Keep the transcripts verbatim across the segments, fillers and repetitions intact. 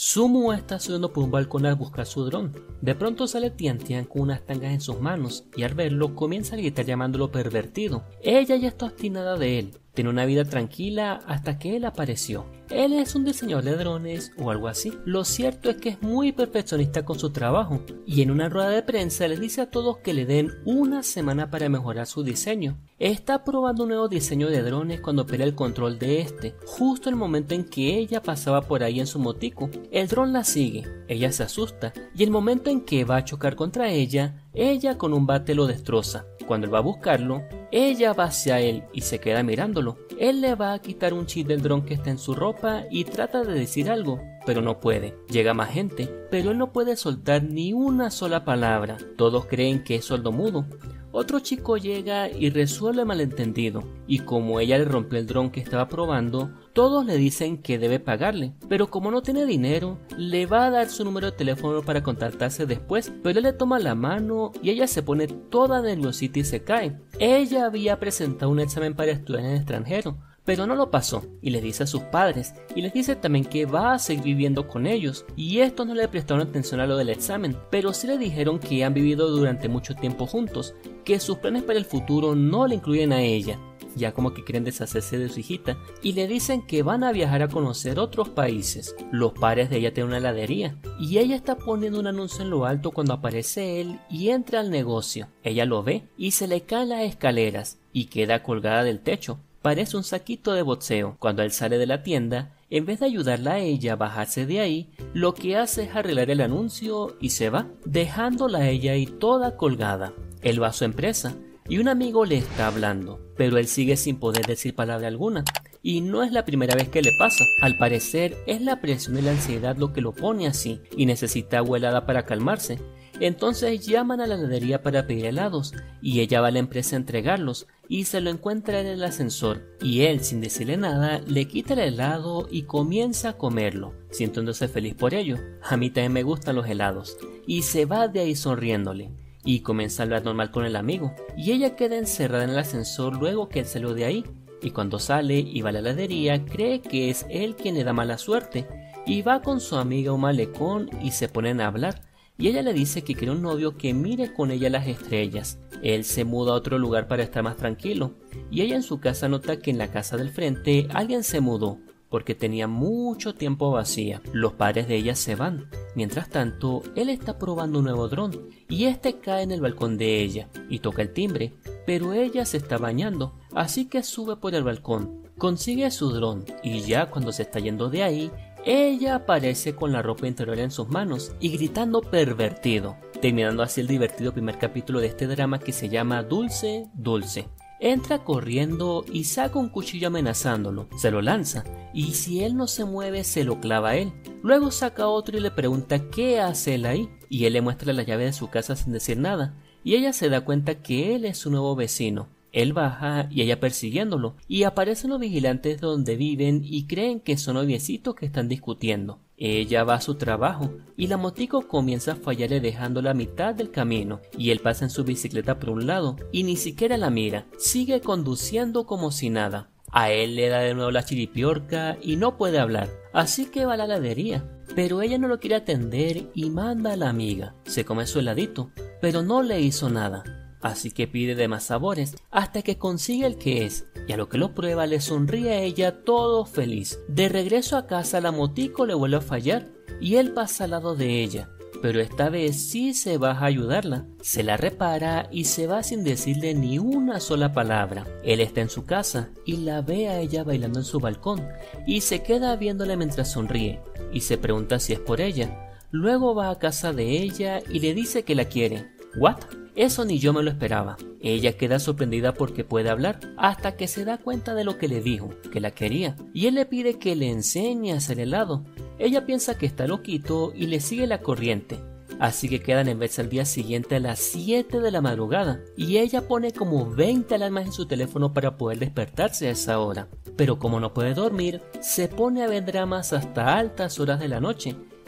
Sumo está subiendo por un balcón a buscar su dron. De pronto sale Tian Tian con unas tangas en sus manos y al verlo comienza a gritar llamándolo pervertido. Ella ya está obstinada de él. Tiene una vida tranquila hasta que él apareció. Él es un diseñador de drones o algo así. Lo cierto es que es muy perfeccionista con su trabajo y en una rueda de prensa les dice a todos que le den una semana para mejorar su diseño. Está probando un nuevo diseño de drones cuando pelea el control de este, justo el momento en que ella pasaba por ahí en su motico. El dron la sigue, ella se asusta y el momento en que va a chocar contra ella, ella con un bate lo destroza. Cuando él va a buscarlo, ella va hacia él y se queda mirándolo. Él le va a quitar un chip del dron que está en su ropa y trata de decir algo, pero no puede. Llega más gente, pero él no puede soltar ni una sola palabra. Todos creen que es sordomudo. Otro chico llega y resuelve el malentendido, y como ella le rompió el dron que estaba probando, todos le dicen que debe pagarle, pero como no tiene dinero, le va a dar su número de teléfono para contactarse después, pero él le toma la mano y ella se pone toda nerviosita y se cae. Ella había presentado un examen para estudiar en el extranjero, pero no lo pasó y les dice a sus padres y les dice también que va a seguir viviendo con ellos y estos no le prestaron atención a lo del examen, pero sí le dijeron que han vivido durante mucho tiempo juntos, que sus planes para el futuro no le incluyen a ella, ya como que quieren deshacerse de su hijita y le dicen que van a viajar a conocer otros países. Los padres de ella tienen una heladería y ella está poniendo un anuncio en lo alto cuando aparece él y entra al negocio. Ella lo ve y se le caen las escaleras y queda colgada del techo. Parece un saquito de boxeo. Cuando él sale de la tienda, en vez de ayudarla a ella a bajarse de ahí, lo que hace es arreglar el anuncio y se va, dejándola a ella ahí toda colgada. Él va a su empresa y un amigo le está hablando, pero él sigue sin poder decir palabra alguna. Y no es la primera vez que le pasa. Al parecer es la presión y la ansiedad lo que lo pone así y necesita agua helada para calmarse. Entonces llaman a la heladería para pedir helados y ella va a la empresa a entregarlos y se lo encuentra en el ascensor y él sin decirle nada le quita el helado y comienza a comerlo, sintiéndose feliz por ello. A mí también me gustan los helados y se va de ahí sonriéndole y comienza a hablar normal con el amigo y ella queda encerrada en el ascensor luego que él salió de ahí y cuando sale y va a la heladería cree que es él quien le da mala suerte y va con su amiga a un malecón y se ponen a hablar. Y ella le dice que quiere un novio que mire con ella las estrellas. Él se muda a otro lugar para estar más tranquilo. Y ella en su casa nota que en la casa del frente alguien se mudó, porque tenía mucho tiempo vacía. Los padres de ella se van. Mientras tanto, él está probando un nuevo dron, y este cae en el balcón de ella, y toca el timbre. Pero ella se está bañando, así que sube por el balcón. Consigue su dron, y ya cuando se está yendo de ahí, ella aparece con la ropa interior en sus manos y gritando pervertido, terminando así el divertido primer capítulo de este drama que se llama Dulce, Dulce. Entra corriendo y saca un cuchillo amenazándolo, se lo lanza y si él no se mueve se lo clava a él. Luego saca otro y le pregunta qué hace él ahí y él le muestra la llave de su casa sin decir nada y ella se da cuenta que él es su nuevo vecino. Él baja y ella persiguiéndolo, y aparecen los vigilantes donde viven y creen que son noviecitos que están discutiendo. Ella va a su trabajo y la motico comienza a fallarle dejándola a mitad del camino y él pasa en su bicicleta por un lado y ni siquiera la mira, sigue conduciendo como si nada. A él le da de nuevo la chiripiorca y no puede hablar, así que va a la heladería, pero ella no lo quiere atender y manda a la amiga. Se come su heladito, pero no le hizo nada. Así que pide de más sabores hasta que consigue el que es y a lo que lo prueba le sonríe a ella todo feliz. De regreso a casa la motico le vuelve a fallar y él pasa al lado de ella, pero esta vez sí se va a ayudarla. Se la repara y se va sin decirle ni una sola palabra. Él está en su casa y la ve a ella bailando en su balcón y se queda viéndola mientras sonríe y se pregunta si es por ella. Luego va a casa de ella y le dice que la quiere. ¿What? Eso ni yo me lo esperaba. Ella queda sorprendida porque puede hablar, hasta que se da cuenta de lo que le dijo, que la quería, y él le pide que le enseñe a hacer helado. Ella piensa que está loquito y le sigue la corriente, así que quedan en verse al día siguiente a las siete de la madrugada, y ella pone como veinte alarmas en su teléfono para poder despertarse a esa hora. Pero como no puede dormir, se pone a ver dramas hasta altas horas de la noche,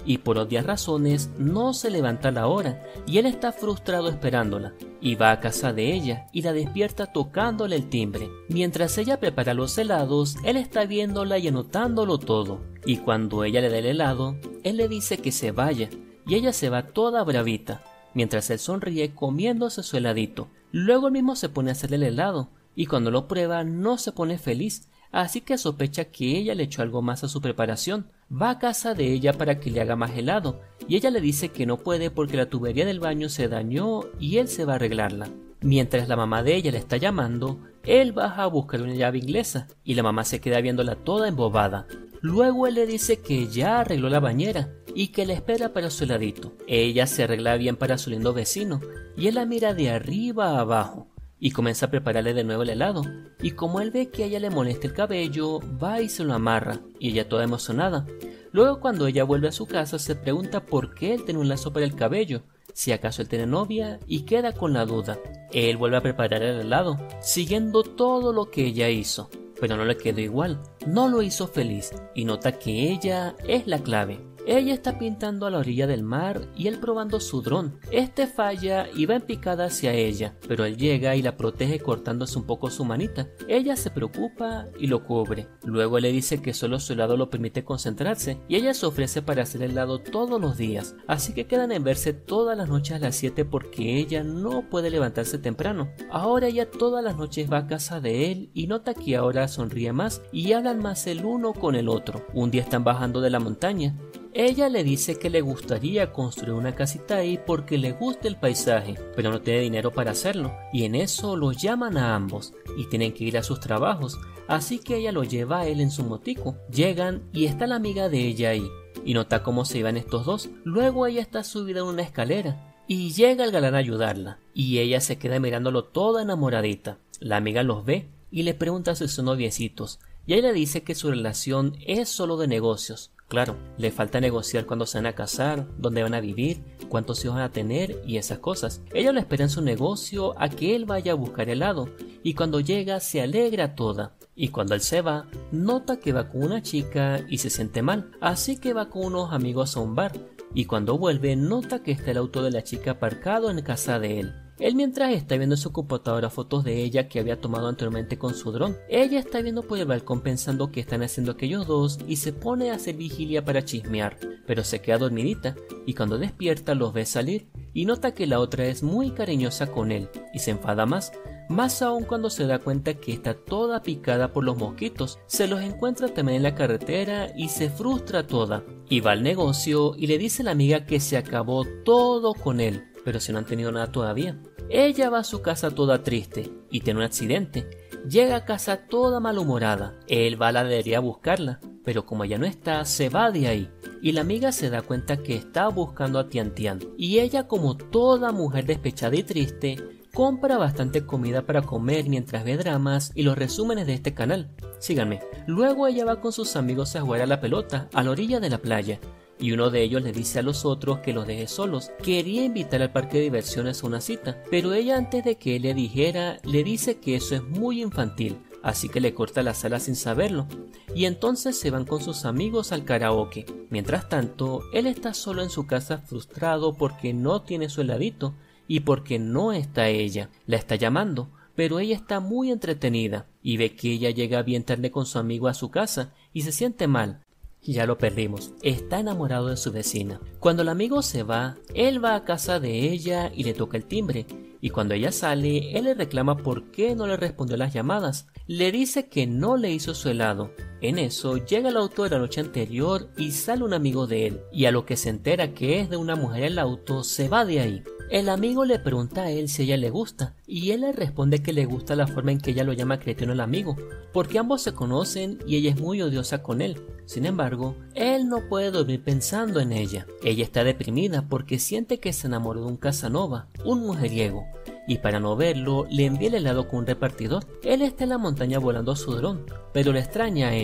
y por obvias razones no se levanta a la hora y él está frustrado esperándola y va a casa de ella y la despierta tocándole el timbre. Mientras ella prepara los helados, él está viéndola y anotándolo todo, y cuando ella le da el helado, él le dice que se vaya y ella se va toda bravita, mientras él sonríe comiéndose su heladito. Luego él mismo se pone a hacerle el helado y cuando lo prueba no se pone feliz, así que sospecha que ella le echó algo más a su preparación. Va a casa de ella para que le haga más helado y ella le dice que no puede porque la tubería del baño se dañó y él se va a arreglarla. Mientras la mamá de ella le está llamando, él baja a buscar una llave inglesa y la mamá se queda viéndola toda embobada. Luego él le dice que ya arregló la bañera y que la espera para su heladito. Ella se arregla bien para su lindo vecino y él la mira de arriba a abajo y comienza a prepararle de nuevo el helado, y como él ve que a ella le molesta el cabello, va y se lo amarra, y ella toda emocionada. Luego cuando ella vuelve a su casa se pregunta por qué él tiene un lazo para el cabello, si acaso él tiene novia, y queda con la duda. Él vuelve a preparar el helado, siguiendo todo lo que ella hizo, pero no le quedó igual, no lo hizo feliz, y nota que ella es la clave. Ella está pintando a la orilla del mar y él probando su dron. Este falla y va en picada hacia ella, pero él llega y la protege cortándose un poco su manita. Ella se preocupa y lo cubre. Luego él le dice que solo su helado lo permite concentrarse y ella se ofrece para hacer helado todos los días. Así que quedan en verse todas las noches a las siete porque ella no puede levantarse temprano. Ahora ella todas las noches va a casa de él y nota que ahora sonríe más y hablan más el uno con el otro. Un día están bajando de la montaña. Ella le dice que le gustaría construir una casita ahí porque le gusta el paisaje, pero no tiene dinero para hacerlo, y en eso los llaman a ambos y tienen que ir a sus trabajos, así que ella lo lleva a él en su motico. Llegan y está la amiga de ella ahí, y nota cómo se iban estos dos. Luego ella está subida en una escalera, y llega el galán a ayudarla, y ella se queda mirándolo toda enamoradita. La amiga los ve y le pregunta si son noviecitos, y ella le dice que su relación es solo de negocios. Claro, le falta negociar cuándo se van a casar, dónde van a vivir, cuántos hijos van a tener y esas cosas. Ella lo espera en su negocio a que él vaya a buscar helado y cuando llega se alegra toda. Y cuando él se va, nota que va con una chica y se siente mal, así que va con unos amigos a un bar. Y cuando vuelve nota que está el auto de la chica aparcado en casa de él. Él mientras está viendo en su computadora fotos de ella que había tomado anteriormente con su dron. Ella está viendo por el balcón pensando qué están haciendo aquellos dos y se pone a hacer vigilia para chismear, pero se queda dormidita y cuando despierta los ve salir y nota que la otra es muy cariñosa con él y se enfada más, más aún cuando se da cuenta que está toda picada por los mosquitos. Se los encuentra también en la carretera y se frustra toda y va al negocio y le dice a la amiga que se acabó todo con él, pero si no han tenido nada todavía. Ella va a su casa toda triste y tiene un accidente. Llega a casa toda malhumorada. Él va a la heladería a buscarla, pero como ella no está, se va de ahí. Y la amiga se da cuenta que está buscando a Tian Tian. Y ella, como toda mujer despechada y triste, compra bastante comida para comer mientras ve dramas y los resúmenes de este canal. Síganme. Luego ella va con sus amigos a jugar a la pelota a la orilla de la playa. Y uno de ellos le dice a los otros que los deje solos. Quería invitar al parque de diversiones a una cita, pero ella antes de que él le dijera, le dice que eso es muy infantil, así que le corta la sala sin saberlo. Y entonces se van con sus amigos al karaoke. Mientras tanto, él está solo en su casa frustrado porque no tiene su heladito y porque no está ella. La está llamando, pero ella está muy entretenida y ve que ella llega bien tarde con su amigo a su casa y se siente mal. Ya lo perdimos, está enamorado de su vecina. Cuando el amigo se va, él va a casa de ella y le toca el timbre. Y cuando ella sale, él le reclama por qué no le respondió las llamadas. Le dice que no le hizo su helado. En eso llega el auto de la noche anterior y sale un amigo de él. Y a lo que se entera que es de una mujer el auto, se va de ahí. El amigo le pregunta a él si a ella le gusta, y él le responde que le gusta la forma en que ella lo llama cretino al amigo, porque ambos se conocen y ella es muy odiosa con él. Sin embargo, él no puede dormir pensando en ella. Ella está deprimida porque siente que se enamoró de un Casanova, un mujeriego, y para no verlo, le envía el helado con un repartidor. Él está en la montaña volando su dron, pero le extraña a ella.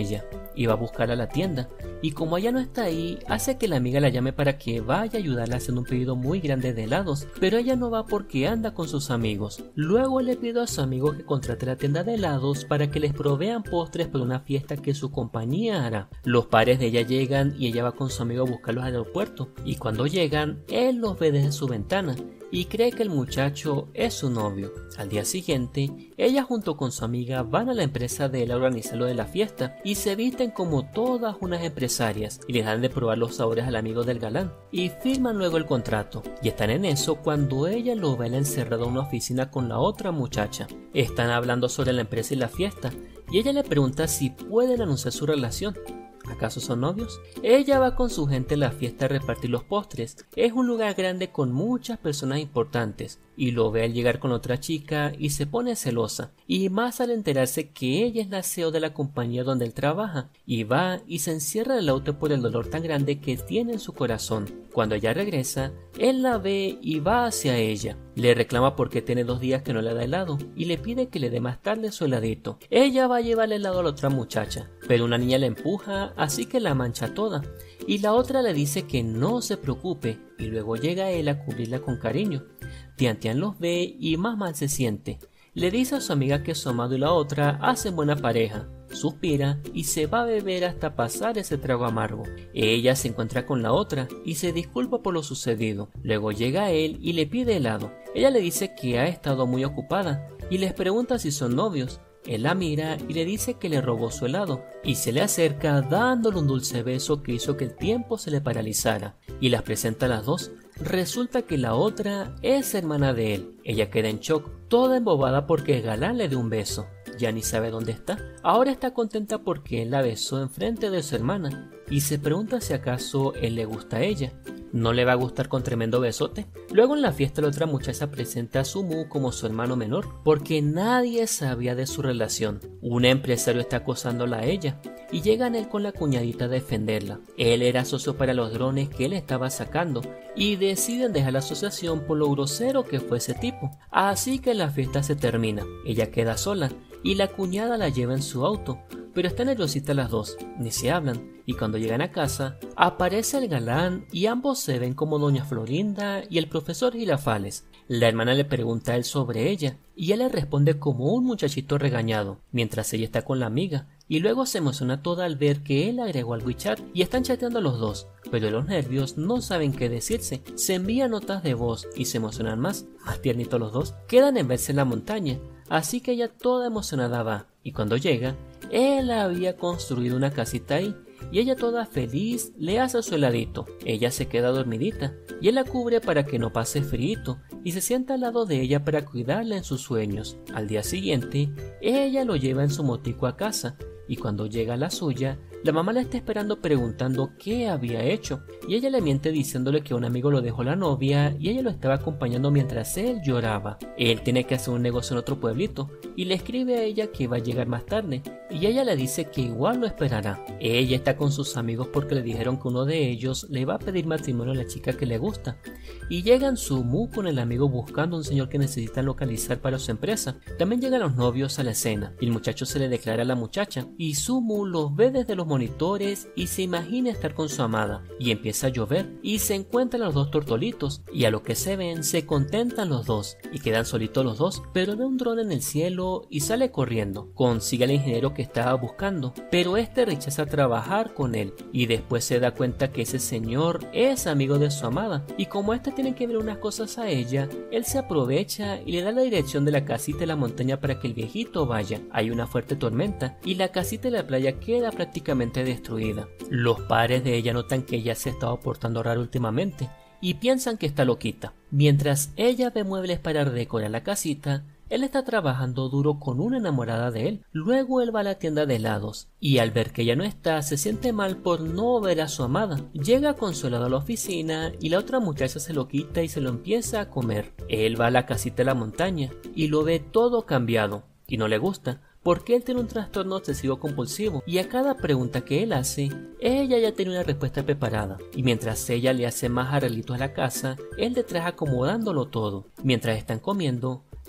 y va a buscarla a la tienda, y como ella no está ahí, hace que la amiga la llame para que vaya a ayudarla haciendo un pedido muy grande de helados, pero ella no va porque anda con sus amigos. Luego le pido a su amigo que contrate la tienda de helados para que les provean postres para una fiesta que su compañía hará. Los padres de ella llegan y ella va con su amigo a buscarlos al aeropuerto, y cuando llegan, él los ve desde su ventana y cree que el muchacho es su novio. Al día siguiente, ella junto con su amiga van a la empresa de él a organizar lo de la fiesta y se visten como todas unas empresarias y les dan de probar los sabores al amigo del galán y firman luego el contrato. Y están en eso cuando ella lo ve encerrado en una oficina con la otra muchacha. Están hablando sobre la empresa y la fiesta y ella le pregunta si pueden anunciar su relación. ¿Acaso son novios? Ella va con su gente a la fiesta a repartir los postres. Es un lugar grande con muchas personas importantes y lo ve al llegar con otra chica y se pone celosa, y más al enterarse que ella es la C E O de la compañía donde él trabaja, y va y se encierra en el auto por el dolor tan grande que tiene en su corazón. Cuando ella regresa, él la ve y va hacia ella. Le reclama porque tiene dos días que no le da helado y le pide que le dé más tarde su heladito. Ella va a llevarle helado a la otra muchacha, pero una niña la empuja, así que la mancha toda, y la otra le dice que no se preocupe, y luego llega él a cubrirla con cariño. Tian Tian los ve y más mal se siente. Le dice a su amiga que su amado y la otra hacen buena pareja. Suspira y se va a beber hasta pasar ese trago amargo. Ella se encuentra con la otra y se disculpa por lo sucedido. Luego llega él y le pide helado. Ella le dice que ha estado muy ocupada y les pregunta si son novios. Él la mira y le dice que le robó su helado y se le acerca dándole un dulce beso que hizo que el tiempo se le paralizara, y las presenta a las dos. Resulta que la otra es hermana de él. Ella queda en shock, toda embobada porque el galán le dio un beso. Ya ni sabe dónde está. Ahora está contenta porque él la besó enfrente de su hermana y se pregunta si acaso él le gusta a ella. ¿No le va a gustar con tremendo besote? Luego en la fiesta la otra muchacha presenta a Sumu como su hermano menor porque nadie sabía de su relación. Un empresario está acosándola a ella y llegan él con la cuñadita a defenderla. Él era socio para los drones que él estaba sacando y deciden dejar la asociación por lo grosero que fue ese tipo. Así que la fiesta se termina. Ella queda sola y la cuñada la lleva en su auto, pero están nerviositas las dos, ni se hablan, y cuando llegan a casa, aparece el galán y ambos se ven como doña Florinda y el profesor Girafales. La hermana le pregunta a él sobre ella, y él le responde como un muchachito regañado, mientras ella está con la amiga, y luego se emociona toda al ver que él agregó al WeChat y están chateando los dos, pero de los nervios no saben qué decirse, se envían notas de voz y se emocionan más, más tiernitos los dos, quedan en verse en la montaña, así que ella toda emocionada va, y cuando llega, él había construido una casita ahí, y ella toda feliz le hace su heladito. Ella se queda dormidita, y él la cubre para que no pase frío, y se sienta al lado de ella para cuidarla en sus sueños. Al día siguiente, ella lo lleva en su motico a casa, y cuando llega a la suya, la mamá la está esperando preguntando qué había hecho, y ella le miente diciéndole que un amigo lo dejó la novia y ella lo estaba acompañando mientras él lloraba. Él tiene que hacer un negocio en otro pueblito y le escribe a ella que va a llegar más tarde, y ella le dice que igual lo esperará. Ella está con sus amigos porque le dijeron que uno de ellos le va a pedir matrimonio a la chica que le gusta, y llegan Sumu con el amigo buscando a un señor que necesitan localizar para su empresa. También llegan los novios a la escena, y el muchacho se le declara a la muchacha, y Sumu los ve desde los monitores y se imagina estar con su amada, y empieza a llover y se encuentran los dos tortolitos, y a lo que se ven se contentan los dos y quedan solitos los dos, pero ve un dron en el cielo y sale corriendo. Consigue al ingeniero que estaba buscando, pero este rechaza trabajar con él y después se da cuenta que ese señor es amigo de su amada, y como este tiene que ver unas cosas a ella, él se aprovecha y le da la dirección de la casita de la montaña para que el viejito vaya. Hay una fuerte tormenta y la casita de la playa queda prácticamente destruida. Los padres de ella notan que ella se ha estado portando raro últimamente y piensan que está loquita. Mientras ella ve muebles para decorar la casita, él está trabajando duro con una enamorada de él. Luego él va a la tienda de helados y al ver que ella no está se siente mal por no ver a su amada. Llega consolado a la oficina y la otra muchacha se lo quita y se lo empieza a comer. Él va a la casita de la montaña y lo ve todo cambiado y no le gusta, porque él tiene un trastorno obsesivo compulsivo y a cada pregunta que él hace, ella ya tiene una respuesta preparada, y mientras ella le hace más arreglitos a la casa, él detrás acomodándolo todo. Mientras están comiendo,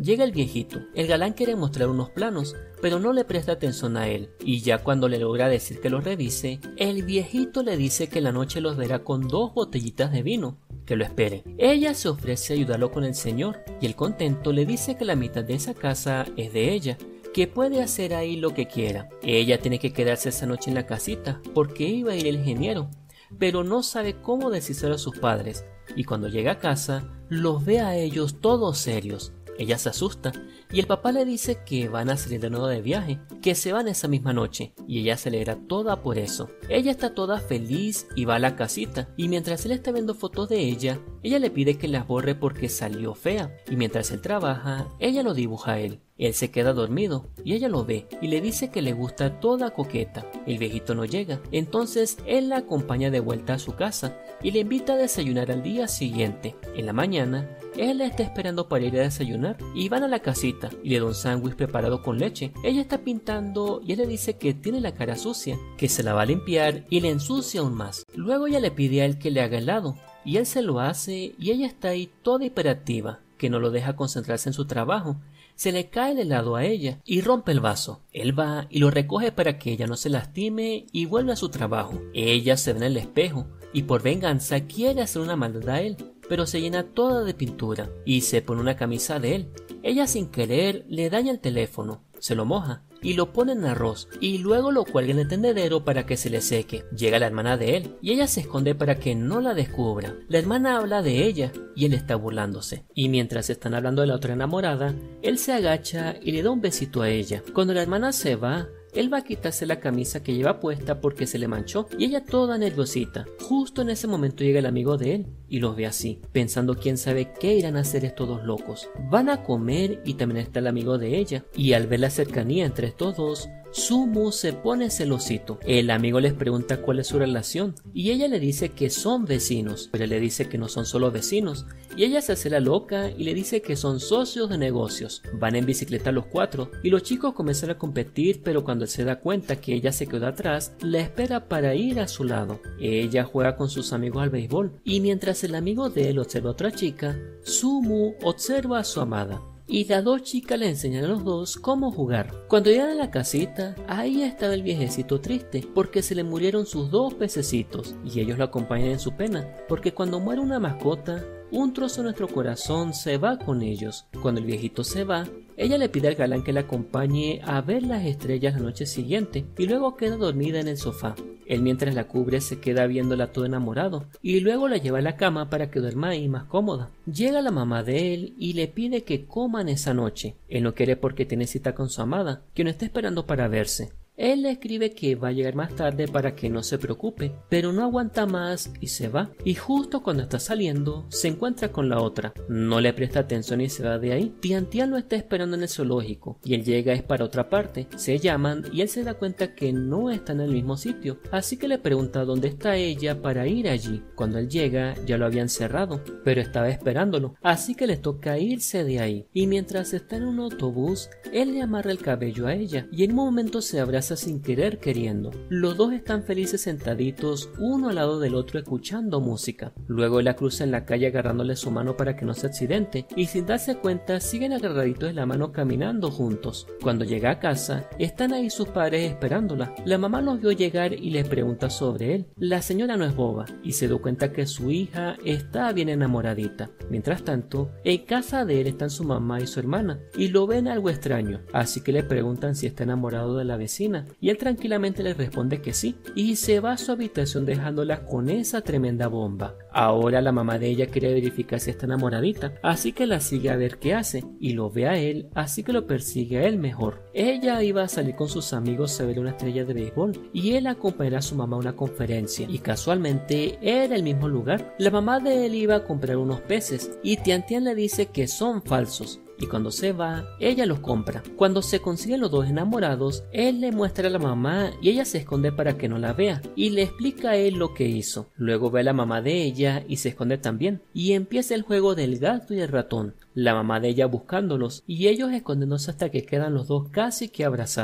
Llega el viejito. El galán quiere mostrar unos planos, pero no le presta atención a él, y ya cuando le logra decir que los revise, el viejito le dice que la noche los verá con dos botellitas de vino, que lo espere. Ella se ofrece a ayudarlo con el señor, y el contento le dice que la mitad de esa casa es de ella, que puede hacer ahí lo que quiera. Ella tiene que quedarse esa noche en la casita, porque iba a ir el ingeniero, pero no sabe cómo decírselo a sus padres, y cuando llega a casa, los ve a ellos todos serios. Ella se asusta y el papá le dice que van a salir de nuevo de viaje, que se van esa misma noche, y ella se alegra toda por eso. Ella está toda feliz y va a la casita, y mientras él está viendo fotos de ella, ella le pide que las borre porque salió fea, y mientras él trabaja, ella lo dibuja a él. Él se queda dormido y ella lo ve y le dice que le gusta toda coqueta. El viejito no llega, entonces él la acompaña de vuelta a su casa y le invita a desayunar al día siguiente. En la mañana, él la está esperando para ir a desayunar y van a la casita y le da un sándwich preparado con leche. Ella está pintando y él le dice que tiene la cara sucia, que se la va a limpiar y le ensucia aún más. Luego ella le pide a él que le haga helado y él se lo hace y ella está ahí toda hiperactiva, que no lo deja concentrarse en su trabajo. Se le cae el helado a ella y rompe el vaso. Él va y lo recoge para que ella no se lastime y vuelve a su trabajo. Ella se ve en el espejo y por venganza quiere hacer una maldad a él, pero se llena toda de pintura y se pone una camisa de él. Ella sin querer le daña el teléfono, se lo moja y lo pone en arroz y luego lo cuelga en el tendedero para que se le seque. Llega la hermana de él y ella se esconde para que no la descubra. La hermana habla de ella y él está burlándose. Y mientras están hablando de la otra enamorada, él se agacha y le da un besito a ella. Cuando la hermana se va, él va a quitarse la camisa que lleva puesta porque se le manchó y ella toda nerviosita. Justo en ese momento llega el amigo de él y los ve así, pensando quién sabe qué irán a hacer estos dos locos. Van a comer y también está el amigo de ella y al ver la cercanía entre estos dos, Sumu se pone celosito. El amigo les pregunta cuál es su relación y ella le dice que son vecinos, pero él le dice que no son solo vecinos y ella se hace la loca y le dice que son socios de negocios. Van en bicicleta los cuatro y los chicos comienzan a competir, pero cuando él se da cuenta que ella se quedó atrás, la espera para ir a su lado. Ella juega con sus amigos al béisbol y mientras el amigo de él observa a otra chica, Sumu observa a su amada. Y las dos chicas le enseñan a los dos cómo jugar. Cuando llegan a la casita, ahí estaba el viejecito triste porque se le murieron sus dos pececitos y ellos lo acompañan en su pena porque cuando muere una mascota, un trozo de nuestro corazón se va con ellos. Cuando el viejito se va, ella le pide al galán que la acompañe a ver las estrellas la noche siguiente y luego queda dormida en el sofá. Él mientras la cubre se queda viéndola todo enamorado y luego la lleva a la cama para que duerma ahí más cómoda. Llega la mamá de él y le pide que coman esa noche. Él no quiere porque tiene cita con su amada, que no está esperando para verse. Él le escribe que va a llegar más tarde para que no se preocupe, pero no aguanta más y se va. Y justo cuando está saliendo, se encuentra con la otra. No le presta atención y se va de ahí. Tian Tian lo está esperando en el zoológico y él llega es para otra parte. Se llaman y él se da cuenta que no está en el mismo sitio, así que le pregunta dónde está ella para ir allí. Cuando él llega ya lo habían cerrado, pero estaba esperándolo, así que le toca irse de ahí. Y mientras está en un autobús, él le amarra el cabello a ella y en un momento se abraza sin querer queriendo. Los dos están felices sentaditos uno al lado del otro escuchando música. Luego él la cruza en la calle agarrándole su mano para que no se accidente y sin darse cuenta siguen agarraditos de la mano caminando juntos. Cuando llega a casa están ahí sus padres esperándola. La mamá los vio llegar y les pregunta sobre él. La señora no es boba y se dio cuenta que su hija está bien enamoradita. Mientras tanto, en casa de él están su mamá y su hermana y lo ven algo extraño, así que le preguntan si está enamorado de la vecina y él tranquilamente le responde que sí y se va a su habitación dejándola con esa tremenda bomba. Ahora la mamá de ella quiere verificar si está enamoradita, así que la sigue a ver qué hace y lo ve a él, así que lo persigue a él mejor. Ella iba a salir con sus amigos a ver una estrella de béisbol y él acompañará a su mamá a una conferencia y casualmente era el mismo lugar. La mamá de él iba a comprar unos peces y Tian Tian le dice que son falsos. Y cuando se va, ella los compra. Cuando se consiguen los dos enamorados, él le muestra a la mamá y ella se esconde para que no la vea y le explica a él lo que hizo. Luego ve a la mamá de ella y se esconde también. Y empieza el juego del gato y el ratón. La mamá de ella buscándolos y ellos escondiéndose hasta que quedan los dos casi que abrazados.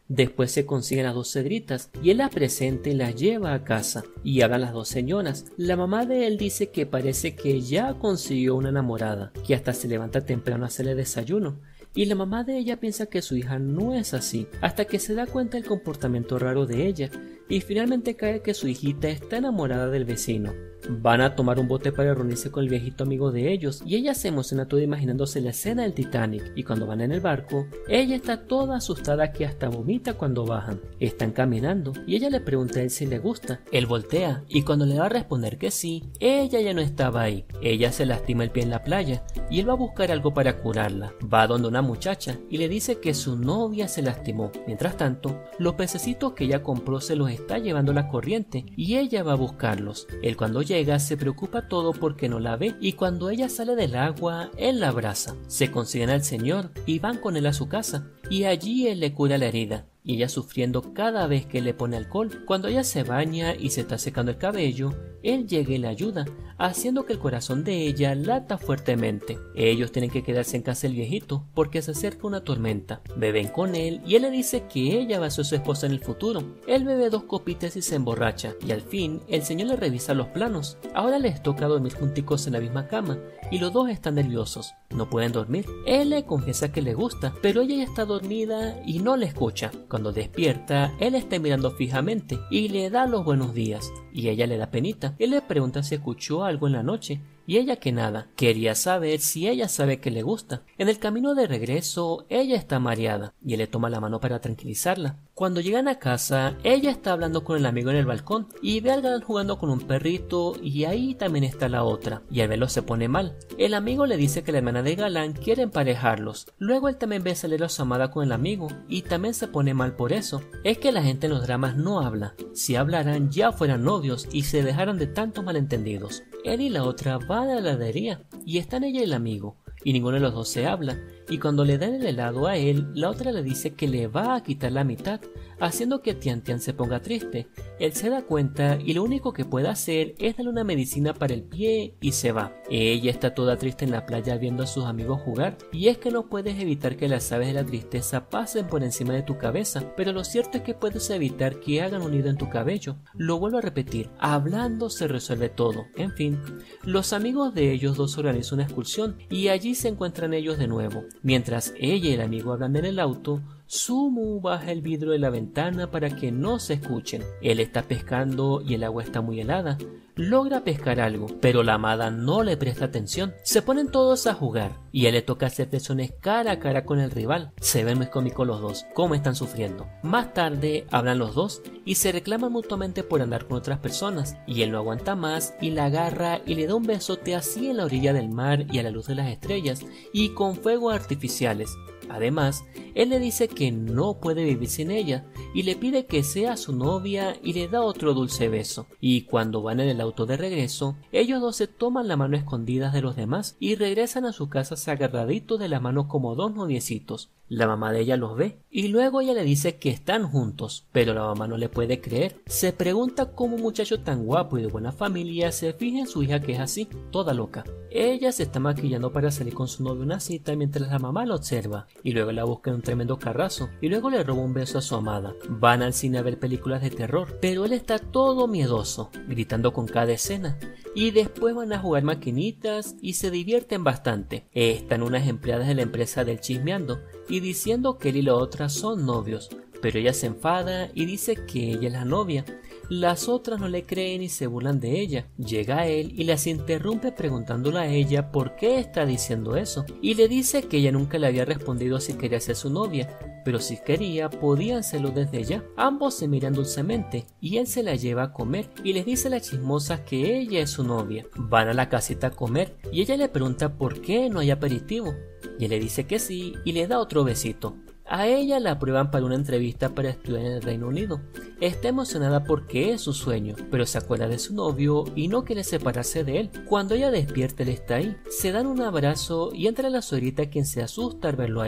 Después se consiguen las dos cedritas y él las presenta y las lleva a casa. Y hablan las dos señoras. La mamá de él dice que parece que ya consiguió una enamorada, que hasta se levanta temprano a hacerle desayuno. Y la mamá de ella piensa que su hija no es así, hasta que se da cuenta del comportamiento raro de ella, y finalmente cae que su hijita está enamorada del vecino. Van a tomar un bote para reunirse con el viejito amigo de ellos, y ella se emociona toda imaginándose la escena del Titanic, y cuando van en el barco, ella está toda asustada que hasta vomita cuando bajan. Están caminando, y ella le pregunta a él si le gusta. Él voltea, y cuando le va a responder que sí, ella ya no estaba ahí. Ella se lastima el pie en la playa, y él va a buscar algo para curarla. Va donde una muchacha, y le dice que su novia se lastimó. Mientras tanto, los pececitos que ella compró se los está llevando la corriente, y ella va a buscarlos. Él cuando llega se preocupa todo porque no la ve, y cuando ella sale del agua, él la abraza. Se consiguen al señor y van con él a su casa, y allí él le cura la herida, y ella sufriendo cada vez que le pone alcohol. Cuando ella se baña y se está secando el cabello, él llega y la ayuda, haciendo que el corazón de ella lata fuertemente. Ellos tienen que quedarse en casa del viejito porque se acerca una tormenta. Beben con él y él le dice que ella va a ser su esposa en el futuro. Él bebe dos copitas y se emborracha, y al fin el señor le revisa los planos. Ahora les toca dormir junticos en la misma cama, y los dos están nerviosos, no pueden dormir. Él le confiesa que le gusta, pero ella ya está dormida y no le escucha. Cuando despierta, él está mirando fijamente y le da los buenos días, y ella le da penita. Él le pregunta si escuchó algo en la noche, y ella que nada. Quería saber si ella sabe que le gusta. En el camino de regreso, ella está mareada, y él le toma la mano para tranquilizarla. Cuando llegan a casa, ella está hablando con el amigo en el balcón, y ve al galán jugando con un perrito, y ahí también está la otra, y al verlo se pone mal. El amigo le dice que la hermana de galán quiere emparejarlos. Luego él también ve salir a su amada con el amigo, y también se pone mal por eso. Es que la gente en los dramas no habla. Si hablaran, ya fueran novios y se dejaran de tantos malentendidos. Él y la otra van a la heladería, y están ella y el amigo, y ninguno de los dos se habla, y cuando le dan el helado a él, la otra le dice que le va a quitar la mitad, haciendo que Tian Tian se ponga triste. Él se da cuenta y lo único que puede hacer es darle una medicina para el pie y se va. Ella está toda triste en la playa viendo a sus amigos jugar, y es que no puedes evitar que las aves de la tristeza pasen por encima de tu cabeza, pero lo cierto es que puedes evitar que hagan un nido en tu cabello. Lo vuelvo a repetir, hablando se resuelve todo. En fin, los amigos de ellos dos organizan una excursión, y allí se encuentran ellos de nuevo. Mientras ella y el amigo hablan en el auto, Sumu baja el vidrio de la ventana para que no se escuchen. Él está pescando y el agua está muy helada. Logra pescar algo, pero la amada no le presta atención. Se ponen todos a jugar y él le toca hacer flexiones cara a cara con el rival. Se ven muy cómicos los dos, cómo están sufriendo. Más tarde hablan los dos y se reclaman mutuamente por andar con otras personas, y él no aguanta más y la agarra y le da un besote así en la orilla del mar y a la luz de las estrellas y con fuegos artificiales. Además, él le dice que no puede vivir sin ella y le pide que sea su novia y le da otro dulce beso. Y cuando van en el auto de regreso, ellos dos se toman la mano escondidas de los demás y regresan a su casa agarraditos de la mano como dos noviecitos. La mamá de ella los ve y luego ella le dice que están juntos, pero la mamá no le puede creer. Se pregunta cómo un muchacho tan guapo y de buena familia se fija en su hija que es así, toda loca. Ella se está maquillando para salir con su novio a una cita mientras la mamá la observa y luego la busca en un tremendo carrazo y luego le roba un beso a su amada. Van al cine a ver películas de terror, pero él está todo miedoso, gritando con cada escena. Y después van a jugar maquinitas y se divierten bastante. Están unas empleadas de la empresa del chismeando y diciendo que él y la otra son novios, pero ella se enfada y dice que ella es la novia. Las otras no le creen y se burlan de ella. Llega él y las interrumpe preguntándole a ella por qué está diciendo eso, y le dice que ella nunca le había respondido si quería ser su novia, pero si quería podían serlo desde ya. Ambos se miran dulcemente y él se la lleva a comer y les dice a las chismosas que ella es su novia. Van a la casita a comer y ella le pregunta por qué no hay aperitivo y él le dice que sí y le da otro besito. A ella la aprueban para una entrevista para estudiar en el Reino Unido. Está emocionada porque es su sueño, pero se acuerda de su novio y no quiere separarse de él. Cuando ella despierta, él está ahí. Se dan un abrazo y entra la suegrita, quien se asusta al verlo ahí.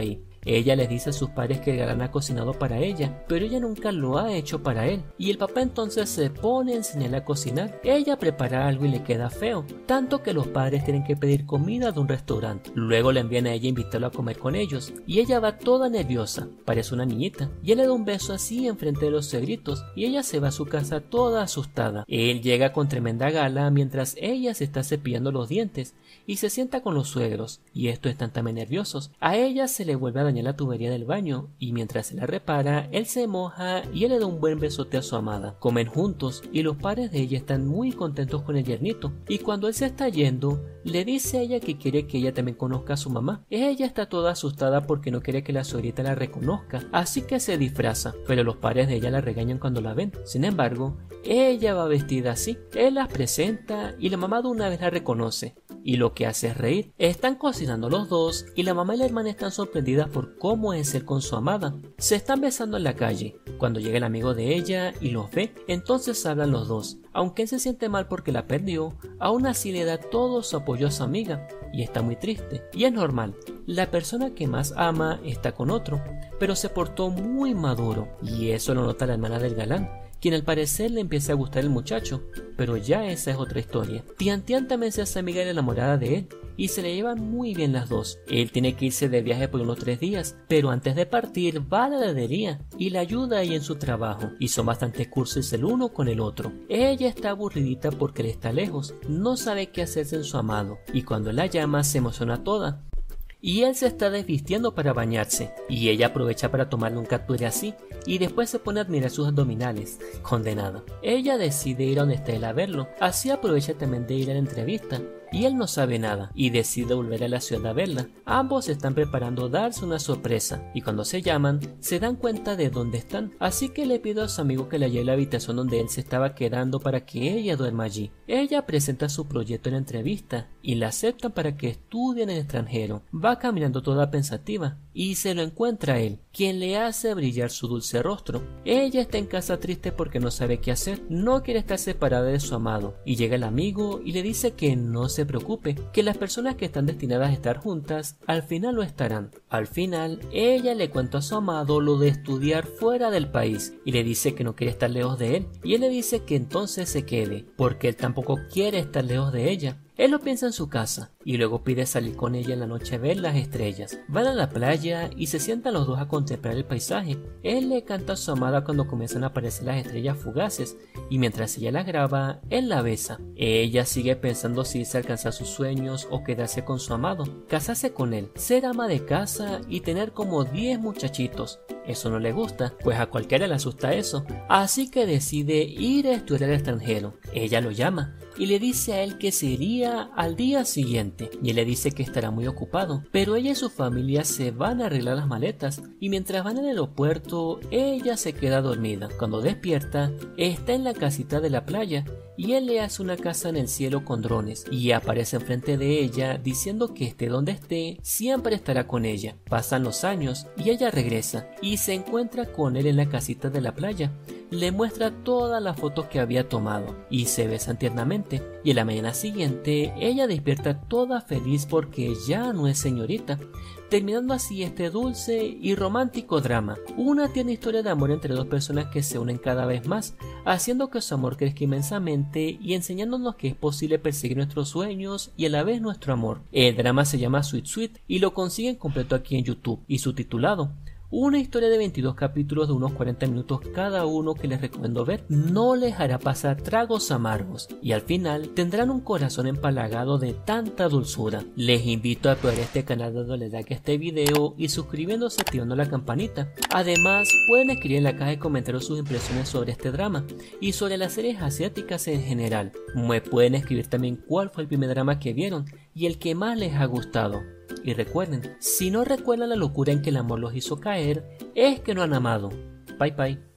Ella les dice a sus padres que el galán ha cocinado para ella, pero ella nunca lo ha hecho para él, y el papá entonces se pone a enseñarle a cocinar. Ella prepara algo y le queda feo, tanto que los padres tienen que pedir comida de un restaurante. Luego le envían a ella a invitarlo a comer con ellos, y ella va toda nerviosa, parece una niñita, y él le da un beso así enfrente de los suegritos, y ella se va a su casa toda asustada. Él llega con tremenda gala mientras ella se está cepillando los dientes, y se sienta con los suegros, y estos están también nerviosos. A ella se le vuelve a dañar la tubería del baño, y mientras se la repara, él se moja y él le da un buen besote a su amada. Comen juntos, y los padres de ella están muy contentos con el yernito, y cuando él se está yendo, le dice a ella que quiere que ella también conozca a su mamá. Ella está toda asustada porque no quiere que la suegrita la reconozca, así que se disfraza, pero los padres de ella la regañan cuando la ven. Sin embargo, ella va vestida así. Él las presenta y la mamá de una vez la reconoce, y lo que hace es reír. Están cocinando los dos y la mamá y la hermana están sorprendidas por cómo es él con su amada. Se están besando en la calle. Cuando llega el amigo de ella y los ve, entonces hablan los dos. Aunque él se siente mal porque la perdió, aún así le da todo su apoyo a su amiga y está muy triste. Y es normal, la persona que más ama está con otro, pero se portó muy maduro, y eso lo nota la hermana del galán, quien al parecer le empieza a gustar el muchacho, pero ya esa es otra historia. Tian Tian también se hace amiga y enamorada de él, y se le llevan muy bien las dos. Él tiene que irse de viaje por unos tres días, pero antes de partir va a la heladería y la ayuda ahí en su trabajo, y son bastante cursis el uno con el otro. Ella está aburridita porque él está lejos, no sabe qué hacerse en su amado, y cuando la llama se emociona toda. Y él se está desvistiendo para bañarse, y ella aprovecha para tomarle un capture así, y después se pone a admirar sus abdominales. Condenado. Ella decide ir a donde está él a verlo, así aprovecha también de ir a la entrevista, y él no sabe nada, y decide volver a la ciudad a verla. Ambos se están preparando darse una sorpresa, y cuando se llaman, se dan cuenta de dónde están, así que le pide a su amigo que la lleve a la habitación donde él se estaba quedando para que ella duerma allí. Ella presenta su proyecto en la entrevista, y la aceptan para que estudie en el extranjero. Va caminando toda pensativa, y se lo encuentra a él, quien le hace brillar su dulce rostro. Ella está en casa triste porque no sabe qué hacer, no quiere estar separada de su amado, y llega el amigo y le dice que no se preocupe, que las personas que están destinadas a estar juntas al final lo estarán. Al final, ella le cuenta a su amado lo de estudiar fuera del país y le dice que no quiere estar lejos de él, y él le dice que entonces se quede, porque él tampoco quiere estar lejos de ella. Él lo piensa en su casa y luego pide salir con ella en la noche a ver las estrellas. Van a la playa y se sientan los dos a contemplar el paisaje. Él le canta a su amada cuando comienzan a aparecer las estrellas fugaces, y mientras ella las graba, él la besa. Ella sigue pensando si irse a alcanzar sus sueños o quedarse con su amado, casarse con él, ser ama de casa y tener como diez muchachitos. Eso no le gusta, pues a cualquiera le asusta eso, así que decide ir a estudiar al extranjero. Ella lo llama y le dice a él que se iría al día siguiente, y él le dice que estará muy ocupado, pero ella y su familia se van a arreglar las maletas, y mientras van al aeropuerto, ella se queda dormida. Cuando despierta, está en la casita de la playa, y él le hace una casa en el cielo con drones, y aparece enfrente de ella diciendo que esté donde esté, siempre estará con ella. Pasan los años, y ella regresa, y se encuentra con él en la casita de la playa. Le muestra todas las fotos que había tomado y se besan tiernamente, y en la mañana siguiente ella despierta toda feliz porque ya no es señorita, terminando así este dulce y romántico drama, una tierna historia de amor entre dos personas que se unen cada vez más, haciendo que su amor crezca inmensamente y enseñándonos que es posible perseguir nuestros sueños y a la vez nuestro amor. El drama se llama Sweet Sweet y lo consiguen completo aquí en YouTube, y subtitulado. Una historia de veintidós capítulos de unos cuarenta minutos cada uno que les recomiendo ver. No les hará pasar tragos amargos y al final tendrán un corazón empalagado de tanta dulzura. Les invito a apoyar este canal dándole like a este video y suscribiéndose activando la campanita. Además, pueden escribir en la caja de comentarios sus impresiones sobre este drama y sobre las series asiáticas en general. Me pueden escribir también cuál fue el primer drama que vieron y el que más les ha gustado. Y recuerden, si no recuerdan la locura en que el amor los hizo caer, es que no han amado. Bye bye.